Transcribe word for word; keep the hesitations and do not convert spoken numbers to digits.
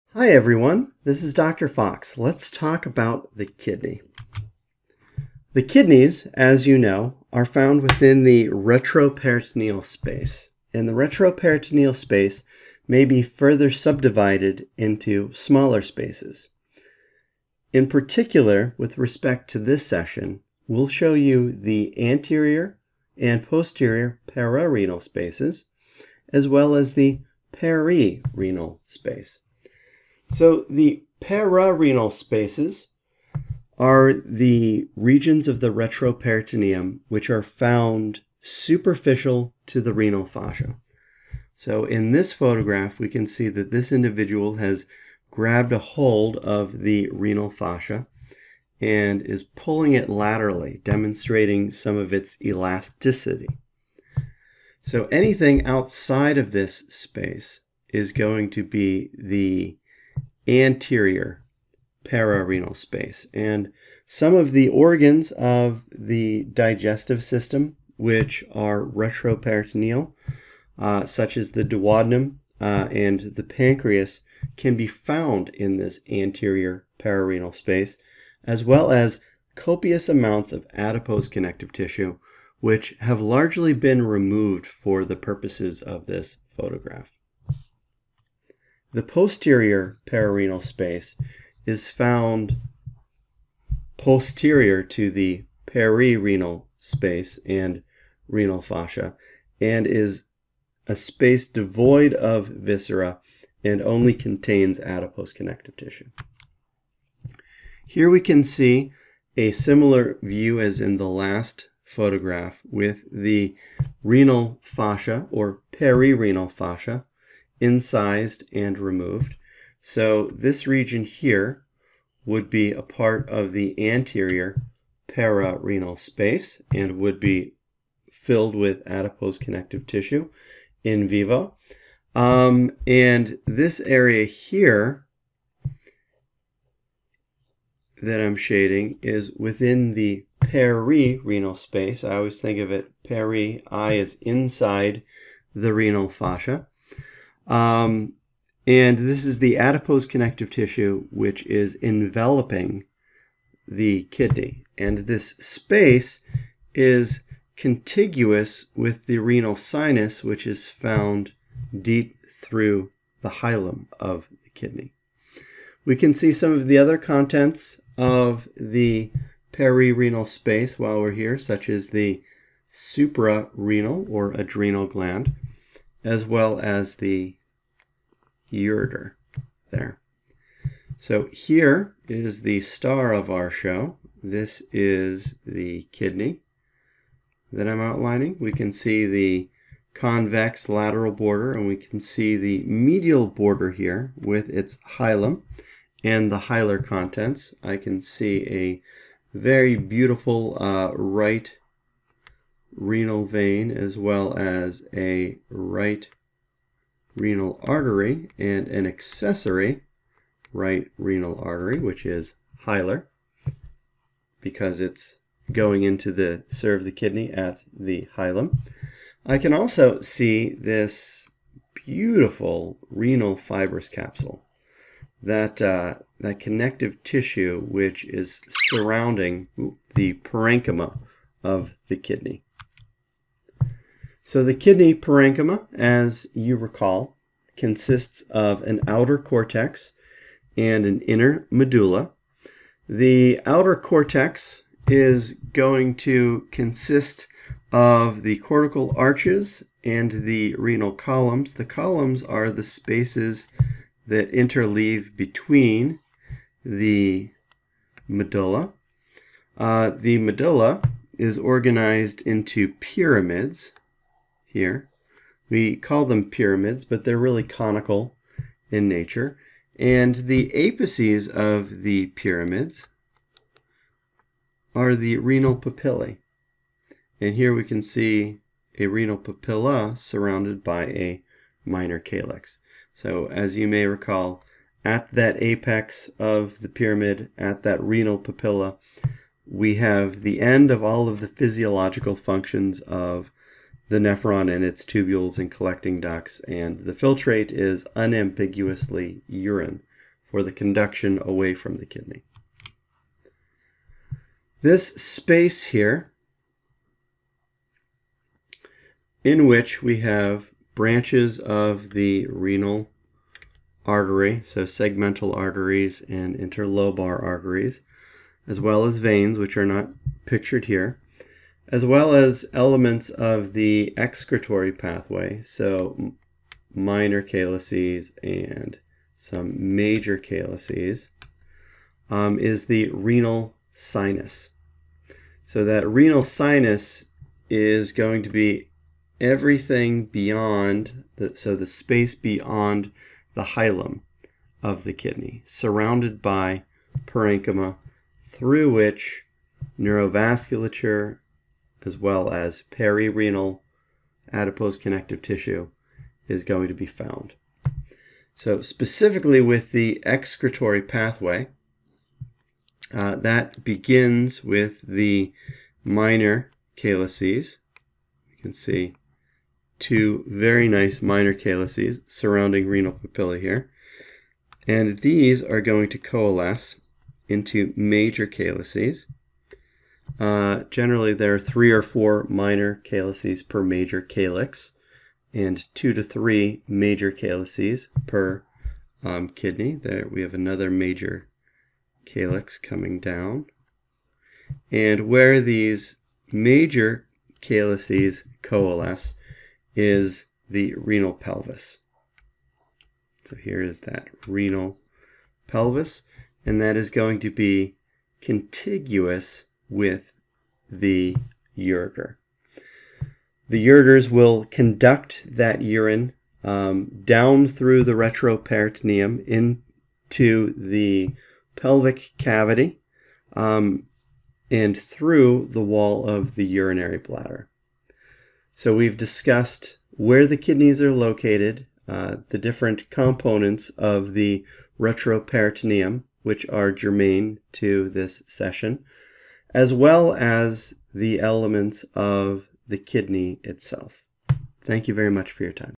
Hi everyone, this is Doctor Fox. Let's talk about the kidney. The kidneys, as you know, are found within the retroperitoneal space, and the retroperitoneal space may be further subdivided into smaller spaces. In particular, with respect to this session, we'll show you the anterior and posterior pararenal spaces, as well as the perirenal space. So the pararenal spaces are the regions of the retroperitoneum which are found superficial to the renal fascia. So in this photograph, we can see that this individual has grabbed a hold of the renal fascia and is pulling it laterally, demonstrating some of its elasticity. So anything outside of this space is going to be the anterior pararenal space, and some of the organs of the digestive system which are retroperitoneal, uh, such as the duodenum uh, and the pancreas, can be found in this anterior pararenal space, as well as copious amounts of adipose connective tissue which have largely been removed for the purposes of this photograph. The posterior pararenal space is found posterior to the perirenal space and renal fascia, and is a space devoid of viscera and only contains adipose connective tissue. Here we can see a similar view as in the last photograph, with the renal fascia or perirenal fascia incised and removed. So this region here would be a part of the anterior pararenal space and would be filled with adipose connective tissue in vivo. Um, and this area here that I'm shading is within the perirenal space. I always think of it, peri, I is inside the renal fascia. Um, and this is the adipose connective tissue which is enveloping the kidney. And this space is contiguous with the renal sinus, which is found deep through the hilum of the kidney. We can see some of the other contents of the perirenal space while we're here, such as the suprarenal or adrenal gland, as well as the ureter there. So here is the star of our show. This is the kidney that I'm outlining. We can see the convex lateral border, and we can see the medial border here with its hilum and the hilar contents. I can see a very beautiful uh, right renal vein, as well as a right renal artery and an accessory right renal artery, which is hilar, because it's going into the serve the kidney at the hilum. I can also see this beautiful renal fibrous capsule, that uh, that connective tissue which is surrounding the parenchyma of the kidney. So the kidney parenchyma, as you recall, consists of an outer cortex and an inner medulla. The outer cortex is going to consist of the cortical arches and the renal columns. The columns are the spaces that interleave between the medulla. Uh, the medulla is organized into pyramids here. We call them pyramids, but they're really conical in nature. And the apices of the pyramids are the renal papillae. And here we can see a renal papilla surrounded by a minor calyx. So as you may recall, at that apex of the pyramid, at that renal papilla, we have the end of all of the physiological functions of the nephron and its tubules and collecting ducts, and the filtrate is unambiguously urine, for the conduction away from the kidney. This space here, in which we have branches of the renal artery, so segmental arteries and interlobar arteries, as well as veins, which are not pictured here, as well as elements of the excretory pathway, so minor calyces and some major calyces, um, is the renal sinus. So that renal sinus is going to be everything beyond, the, so the space beyond the hilum of the kidney, surrounded by parenchyma, through which neurovasculature as well as perirenal adipose connective tissue is going to be found. So specifically with the excretory pathway, uh, that begins with the minor calyces. You can see two very nice minor calyces surrounding renal papillae here. And these are going to coalesce into major calyces. Uh, generally, there are three or four minor calyces per major calyx, and two to three major calyces per um, kidney. There we have another major calyx coming down. And where these major calyces coalesce is the renal pelvis. So here is that renal pelvis, and that is going to be contiguous with the ureter. The ureters will conduct that urine um, down through the retroperitoneum into the pelvic cavity um, and through the wall of the urinary bladder. So we've discussed where the kidneys are located, uh, the different components of the retroperitoneum, which are germane to this session, as well as the elements of the kidney itself. Thank you very much for your time.